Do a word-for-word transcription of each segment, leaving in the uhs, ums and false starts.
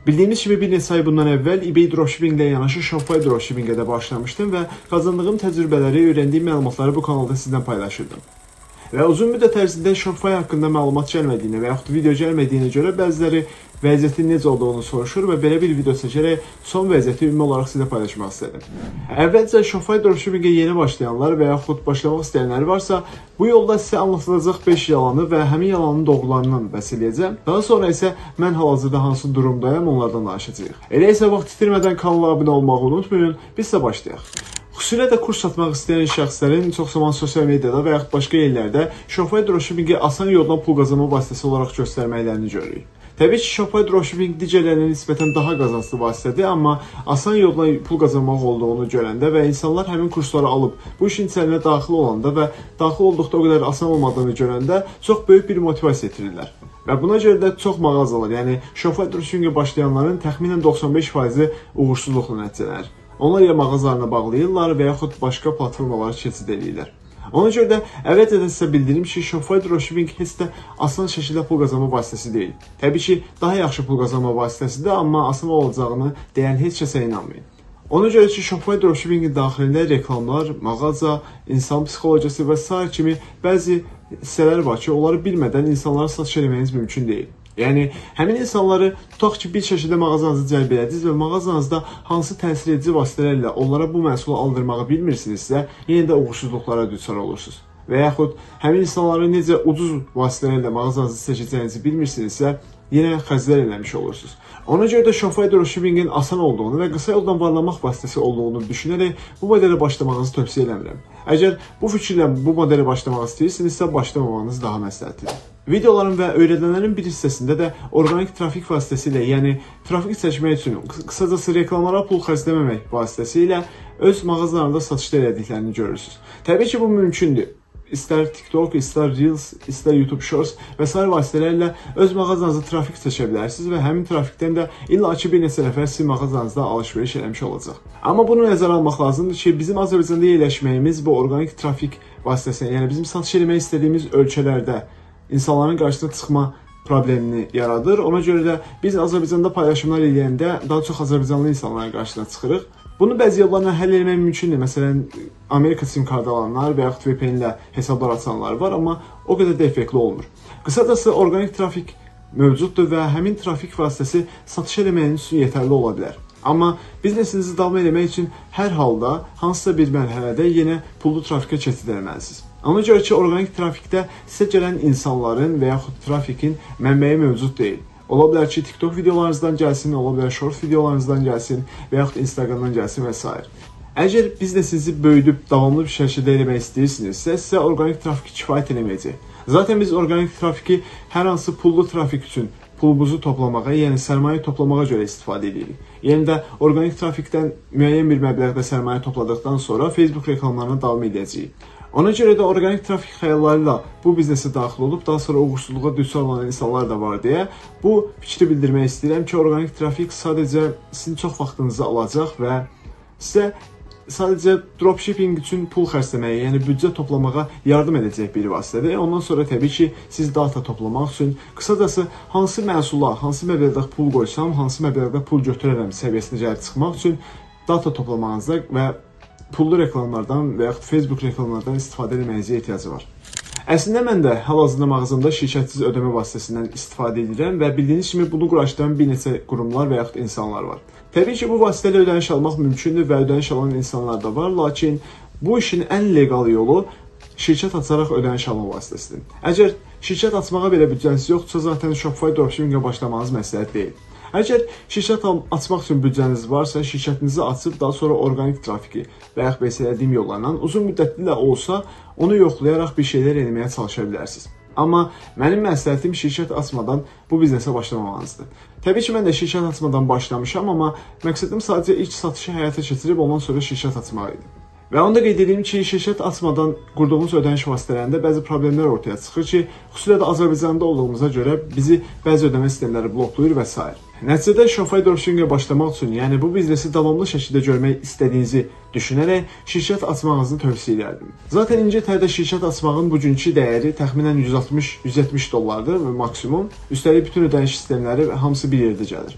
Bildiyimiz kimi bir neçə ay bundan əvvəl eBay dropshipping ilə yanaşı Shopify dropshippingə də başlamışdım və qazandığım təcrübələri, öyrəndiyim məlumatları bu kanalda sizdən paylaşırdım. Və uzun müddət ərzində Shopify haqqında məlumat gəlmədiyini və yaxud video gəlmədiyini görə bəziləri vəziyyətin necə olduğunu soruşur və belə bir video çəkərək son vəziyyəti ümumi olaraq sizə paylaşmaq istədim. Əvvəlcə Shopify dropshippingə yeni başlayanlar və yaxud başlamaq istəyənlər varsa, bu yolda sizə anlatılacaq beş yalanı və həmin yalanın doğrularından bəhs edəcəm. Daha sonra isə mən hal-hazırda hansı durumdayam, onlardan danışacağıq. Elə isə vaxt itirmədən kanala abunə olmağı unutmayın, biz isə başlayaq. Xüsusilə də kurs satmaq istəyən şəxslərin çox zaman sosial mediada və yaxud başqa yerlərdə Shopify dropshippingi asan yoldan pul qazanma vasitəsi olaraq göstərməklərini görürük. Təbii ki, Shopify dropshipping digərlərinə nisbətən daha qazanclı vasitədir, amma asan yolla pul qazanmaq olduğunu görəndə və insanlar həmin kursları alıb bu işin içərinə daxil olanda və daxil olduqda o qədər asan olmadığını görəndə çox böyük bir motivasiya itirirlər. Və buna görə də çox mağazalar, yəni Shopify dropshippingə başlayanların təxminən doxsan beş faizi uğursuzluqla nəticələnir. Onlar ya mağazalarını bağlayırlar və yaxud başqa platformalara keçid edirlər. Ona görə də əvvəlcə də sizə bildirim ki, Shopify dropshipping heç də asan şəkildə pul qazanma vasitəsi deyil. Təbii ki, daha yaxşı pul qazanma vasitəsidir, amma asan olacağını deyən heç kəsə inanmayın. Ona görə ki, Shopify dropshippingin daxilində reklamlar, mağaza, insan psixologiyası və sair kimi bəzi hissələr var ki, onları bilmədən insanlara satış etməyiniz mümkün deyil. Yəni, həmin insanları tutaq ki, bir şəkildə mağazanızı cəlb edədiniz və mağazanızda hansı təsir edici vasitələrlə onlara bu məhsulu aldırmağı bilmirsinizsə, yenə də uğursuzluqlara düçar olursunuz. Və yaxud həmin insanları necə ucuz vasitələrlə mağazanızı seçəcəyinizi bilmirsinizsə, yenə xərclər eləmiş olursunuz. Ona görə də Shopify dropshippingin asan olduğunu və qısa yoldan varlamaq vasitəsi olduğunu düşünərək bu modelə başlamağınızı tövsiyə eləmirəm. Əgər bu fikirlə bu modelə başlamaq istəyirsinizsə, başlamamanız daha məsləhətlidir. Videoların və öyrədilənlərin bir hissəsində də orqanik trafik vasitəsilə, yəni trafik çəkmək üçün, qısacası reklamlara pul xərcləməmək vasitəsilə öz mağazalarında satışda elədiklərini görürsünüz. Təbii ki, bu mümkündür. İstər TikTok, istər Reels, istər YouTube Shorts və sair vasitələrlə öz mağazanızda trafik çəkə bilərsiniz və həmin trafikdən də illa ki, bir neçə nəfər sizin mağazanızda alış-veriş eləmiş olacaq. Amma bunu nəzərə almaq lazımdır ki, bizim Azərbaycanda yerləşməyimiz bu orqanik trafik vasitəsilə, yəni bizim satış eləmək istədiyimiz ölkələrdə insanların qarşısına çıxma problemini yaradır. Ona görə də biz Azərbaycanda paylaşımlar eləyəndə daha çox Azərbaycanlı insanların qarşısına çıxırıq. Bunu bəzi yollarla həll etmək mümkündür. Məsələn, Amerika sim kartı alanlar və yaxud V P N ilə hesablar açanlar var, amma o qədər də effektli olmur. Qısacası orqanik trafik mövcuddur və həmin trafik vasitəsi satış eləməyiniz üçün yetərli ola bilər. Amma biznesinizi davam etmək üçün hər halda hansısa bir mərhələdə yenə pullu trafikə keçid etməlisiniz. Ona görə ki, orqanik trafikdə sizə gələn insanların və yaxud trafikin mənbəyi mövcud deyil. Ola bilər ki, TikTok videolarınızdan gəlsin, ola bilər short videolarınızdan gəlsin və yaxud Instagramdan gəlsin və s. Əgər biznesinizi böyüdüb davamlı bir şəkildə eləmək istəyirsinizsə, sizə orqanik trafik kifayət eləməyəcək. Zaten biz orqanik trafiki hər hansı pullu trafik üçün pulumuzu toplamağa, yəni sərmayə toplamağa görə istifadə edirik. Yəni də orqanik trafikdən müəyyən bir məbləğdə sərmayə topladıqdan sonra Facebook reklamlarına davam edəcəyik. Ona görə də orqanik trafik xəyallarıyla bu biznesə daxil olub, daha sonra uğursuzluğa düçar olan insanlar da var deyə bu fikri bildirmək istəyirəm ki, orqanik trafik sadəcə sizin çox vaxtınızı alacaq və sizə sadəcə dropshipping üçün pul xərcləməyə, yəni büdcə toplamağa yardım edəcək bir vasitədir. Ondan sonra təbii ki, siz data toplamaq üçün, qısacası hansı məhsula, hansı məbləğdə pul qoysam, hansı məbləğdə pul götürərəm səviyyəsinə gəlib çıxmaq üçün data toplamağınızda və pullu reklamlardan və yaxud Facebook reklamlardan istifadə etməyinizə ehtiyacı var. Əslində mən də hal-hazırda mağazamda şirkətsiz ödəmə vasitəsindən istifadə edirəm və bildiyiniz kimi bunu quraşdıran bir neçə qurumlar və yaxud insanlar var. Təbii ki, bu vasitələ ödəniş almaq mümkündür və ödəniş alan insanlar da var, lakin bu işin ən legal yolu şirkət açaraq ödəniş alma vasitəsidir. Əgər şirkət açmağa belə büdcəniz yoxdursa, zaten Shopify dropshippingə başlamanız məsləhət deyil. Əgər şirkət açmaq üçün büdcəniz varsa, şirkətinizi açıb daha sonra orqanik trafiki və yaxud bəslədiyim yollarla uzun müddətli də olsa, onu yoxlayaraq bir şeylər eləməyə çalışa bilərsiniz. Amma mənim məsləhətim şirkət açmadan bu biznesə başlamamanızdır. Təbii ki, mən də şirkət açmadan başlamışam, amma məqsədim sadəcə ilk satışı həyata keçirib ondan sonra şirkət açmaq idi. Və onu da qeyd edeyim ki, şirkət açmadan qurduğumuz ödəniş vasitələrində bəzi problemlər ortaya çıxır ki, xüsusilə də Azərbaycanda olduğumuza görə bizi bəzi ödəmə sistemləri bloklayır və s. Nəticədə Shopify dropshippingə başlamaq üçün, yəni bu biznesi davamlı şəkildə görmək istədiyinizi düşünərək şirkət açmağınızı tövsiyə edirdim. Zaten İngiltərədə şirkət açmağın bugünkü dəyəri təxminən yüz altmış yüz yetmiş dollardır və maksimum. Üstəlik bütün ödəniş sistemləri hamısı bir yerdə gəlir.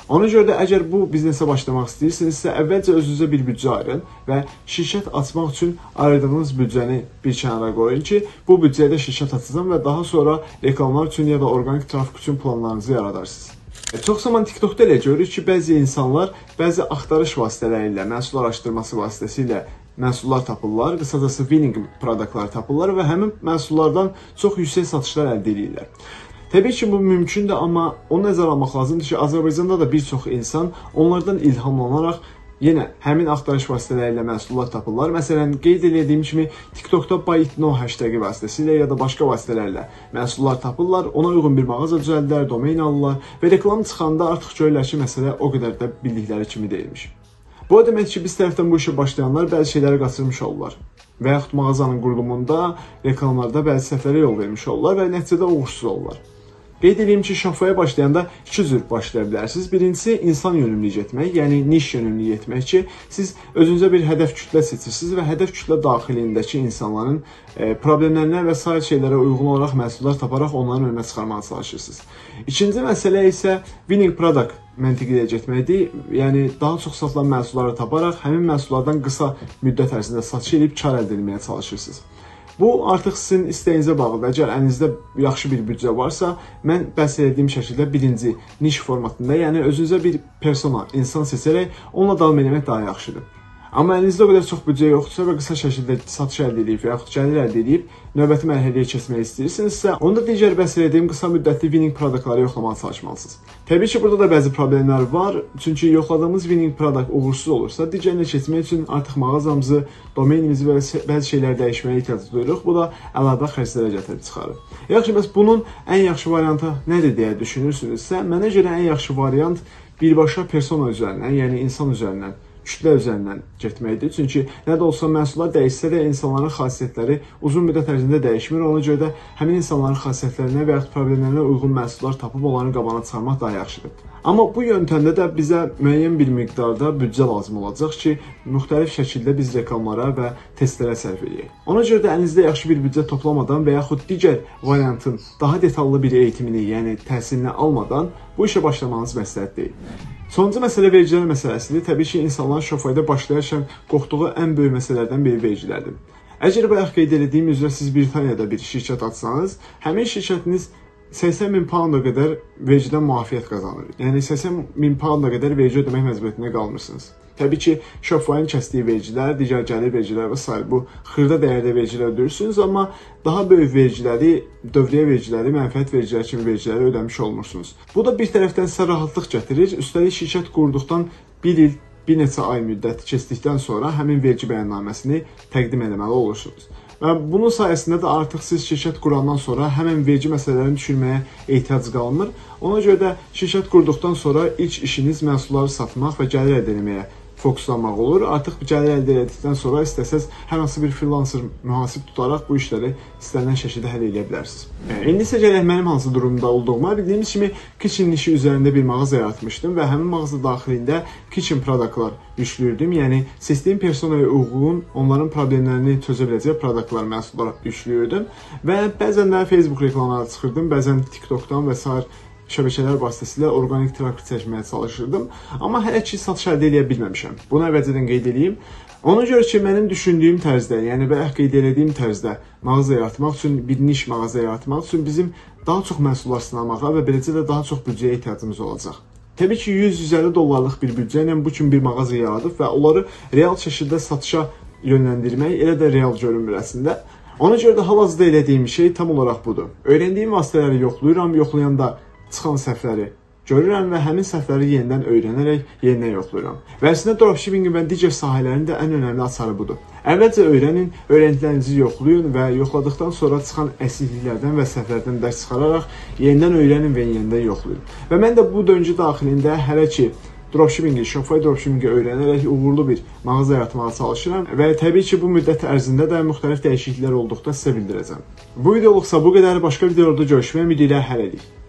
Ona görə də əgər bu biznesə başlamaq istəyirsinizsə, əvvəlcə özünüzə bir büdcə ayırın və şirkət açmaq üçün ayırdığınız büdcəni bir kənara qoyun ki, bu büdcəyə də şirkət açacağım və daha sonra reklamlar üçün ya da orqanik trafik üçün planlarınızı yaradarsınız. E, çox zaman TikTokda elə görürük ki, bəzi insanlar bəzi axtarış vasitələri ilə, məhsul araşdırması vasitəsilə məhsullar tapırlar, qısacası winning produktlar tapırlar və həmin məhsullardan çox yüksək satışlar əldə edirlər. Təbii ki, bu mümkündür, amma onu nəzərə almaq lazımdır ki, Azərbaycanda da bir çox insan onlardan ilhamlanaraq yenə həmin axtarış vasitələri ilə məhsullar tapırlar. Məsələn, qeyd edədiyim kimi, TikTokda buy it now hashtagı vasitəsilə ya da başqa vasitələrlə məhsullar tapırlar, ona uyğun bir mağaza düzəldirlər, domain alırlar və reklam çıxanda artıq görürlər ki, məsələ o qədər də bildikləri kimi deyilmiş. Bu o demək ki, biz tərəfdən bu işə başlayanlar bəzi şeyləri qaçırmış olurlar və yaxud mağazanın qurulumunda, reklamlarda bəzi səhvlərə yol vermiş olurlar və nəticədə uğursuz olurlar. Qeyd edeyim ki, Shopify-a başlayanda iki cür başlaya bilərsiniz. Birincisi, insan yönümlü getmək, yəni niş yönümlü getmək ki, siz özünüzə bir hədəf kütlə seçirsiniz və hədəf kütlə daxilindəki insanların e, problemlərinə və sair şeylərə uyğun olaraq məhsullar taparaq onların önünə çıxarmağa çalışırsınız. İkinci məsələ isə winning product məntiqi ilə getməkdir. Yəni, daha çox satılan məhsulları taparaq həmin məhsullardan qısa müddət ərzində satış edib kar əldə etməyə çalışırsınız. Bu artıq sizin istəyinizə bağlıdır. Əgər əlinizdə yaxşı bir büdcə varsa, mən bəhs etdiyim şəkildə birinci niş formatında, yəni özünüzə bir persona, insan seçərək onunla davam etmək daha yaxşıdır. Amma əlinizdə o qədər çox büdcə yoxdursa və qısa şəkildə satış əldə edib və yaxud gəlir əldə edib növbəti mərhələyə keçmək istəyirsinizsə, onda digər bəhs etdiyim qısa müddətli winning produktları yoxlamağa çalışmalısınız. Təbii ki, burada da bəzi problemlər var, çünki yoxladığımız winning product uğursuz olursa, digərinə keçmək üçün artıq mağazamızı, domenimizi və bəzi şeyləri dəyişməyə ehtiyac duyuruq. Bu da əlavə xərclərə gətirib çıxarır. Yaxşı, bəs bunun ən yaxşı variantı nədir deyə düşünürsünüzsə, mənə görə ən yaxşı variant birbaşa persona üzərindən, yəni insan üzərindən, kütlə üzərindən getməkdir. Çünki nə də olsa məhsullar dəyişsə də insanların xasiyyətləri uzun müddət ərzində dəyişmir. Ona görə də həmin insanların xasiyyətlərinə və yaxud problemlərinə uyğun məhsullar tapıb onların qabağına çıxarmaq daha yaxşıdır. Amma bu yöntəmdə də bizə müəyyən bir miqdarda büdcə lazım olacaq ki, müxtəlif şəkildə biz reklamlara və testlərə sərf edək. Ona görə də əlinizdə yaxşı bir büdcə toplamadan və yaxud digər variantın daha detallı bir eğitimini, yəni təhsilini almadan bu işə başlamanız məsləhət deyil. Sonuncu məsələ vergilər məsələsidir. Təbii ki, insanlar Shopify-da başlayarkən qorxduğu ən böyük məsələlərdən biri vergilərdir. Əgər bayaq qeyd etdiyim üzrə siz Britaniyada bir şirkət açsanız, həmin şirkətiniz səksən min pounda qədər vergidən müafiyyət qazanır. Yəni səksən min pounda qədər vergi ödəmək məcburiyyətində qalmırsınız. Təbii ki, Shopify-ın kəsdiyi vergilər, digər gəlir vergilər və s. bu xırda dəyərdə vergilər ödəyirsiniz, amma daha böyük vergiləri, dövriyyə vergiləri, mənfəət vergiləri kimi vergiləri ödəmiş olmursunuz. Bu da bir tərəfdən sizə rahatlıq gətirir. Üstəlik şirkət qurduqdan bir il, bir neçə ay müddət keçdikdən sonra həmin vergi bəyannaməsini təqdim etməli olursunuz. Və bunun sayəsində də artıq siz şirkət qurandan sonra həmən vergi məsələlərini düşünməyə ehtiyac qalmır. Ona görə də şirkət qurduqdan sonra ilk işiniz məhsulları satmaq və gəlir əldə etməyə fokuslanmaq olur. Artıq gəlir əldə etdikdən sonra istəsəz hər hansı bir freelancer mühasib tutaraq bu işləri istənilən şəkildə həll edə bilərsiniz. İndi isə gələk mənim hansı durumda olduğuma. Bildiyimiz kimi kitchen işi üzərində bir mağaza yaratmışdım və həmin mağaza daxilində kitchen produktlar yüklüyürdüm. Yəni seçdiyim personaya uyğun, onların problemlərini çözə biləcək produktlar, məhsullar yüklüyürdüm və bəzən də Facebook reklamlara çıxırdım, bəzən TikTokdan və sair şəbəkələr vasitəsilə orqanik trafik çəkməyə çalışırdım. Amma hələ ki satış əldə edə bilməmişəm. Bunu əvvəlcədən qeyd edeyim. Ona görə ki, mənim düşündüyüm tərzdə, yəni bayaq qeyd etdiyim tərzdə mağaza yaratmaq üçün, bir niş mağaza yaratmaq üçün bizim daha çox məhsullar sınamağa və beləcə də daha çox büdcəyə ehtiyacımız olacaq. Təbii ki, yüz yüz əlli dollarlıq bir büdcə ilə bu kimi bir mağaza yaradıb və onları real şəkildə satışa yönləndirmək elə də real görünmür əslində. Ona görə də hal-hazırda elədiyim şey tam olaraq budur. Öyrəndiyim vasitələri yoxlayıram, yoxlayanda çıxan səhvləri görürəm və həmin səhvləri yenidən öyrənərək yenidən yoxlayıram. Və əslində dropshippingin və digər sahələrin də ən önəmli açarı budur. Əvvəlcə öyrənin, öyrəndiklərinizi yoxlayın və yoxladıqdan sonra çıxan əksikliklərdən və səhvlərdən dərs çıxararaq yenidən öyrənin və yenidən yoxlayın. Və mən də bu döngü daxilində hələ ki dropshippingi, Shopify dropshippingi öyrənərək uğurlu bir mağaza yaratmağa çalışıram və təbii ki, bu müddət ərzində də müxtəlif dəyişikliklər olduqda sizə bildirəcəm. Bu videoluqsa bu qədər, başqa videolarda görüşmək ümidi ilə hələlik.